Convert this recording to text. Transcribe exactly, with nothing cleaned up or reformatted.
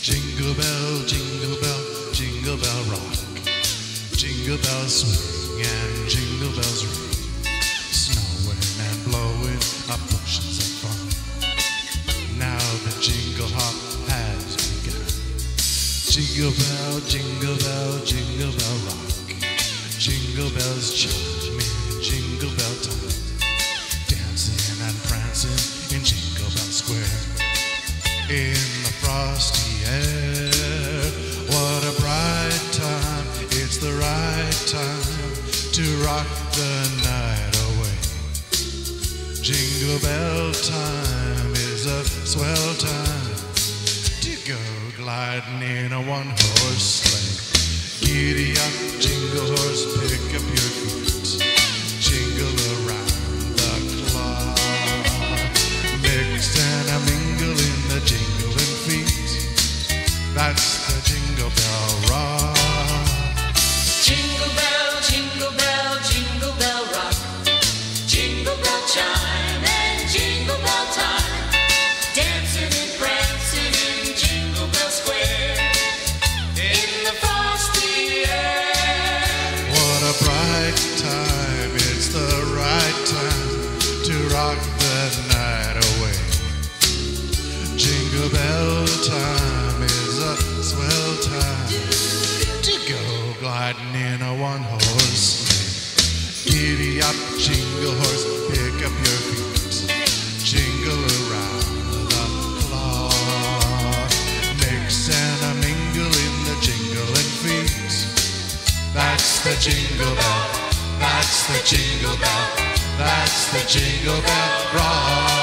Jingle bell, jingle bell, jingle bell rock. Jingle bells swing and jingle bells ring. Snowing and blowing up bushels of fun. Now the jingle hop has begun. Jingle bell, jingle bell, jingle bell rock. Jingle bells chime in jingle bell time. Dancing and prancing in Jingle Bell Square. In the frosty air, what a bright time. It's the right time to rock the night away. Jingle bell time is a swell time to go gliding in a one-horse sleigh. Giddy up, jingle horse, pick up your feet. Jingle around the clock. Mix and a mingle in the jingling feet. That's the Jingle Bell Rock. Jingle bell, jingle bell, jingle bell rock. Jingle bell chime and jingle bell time. Dancing and prancing in Jingle Bell Square. In the frosty air. What a bright time, it's the right time to rock the night away. Jingle bell time is a swell time to go gliding in a one-horse sleigh. Giddy up, jingle horse, pick up your feet. Jingle around the clock. Mix and a mingle in the jingling feet. That's the Jingle Bell, that's the Jingle Bell, that's the Jingle Bell Rock.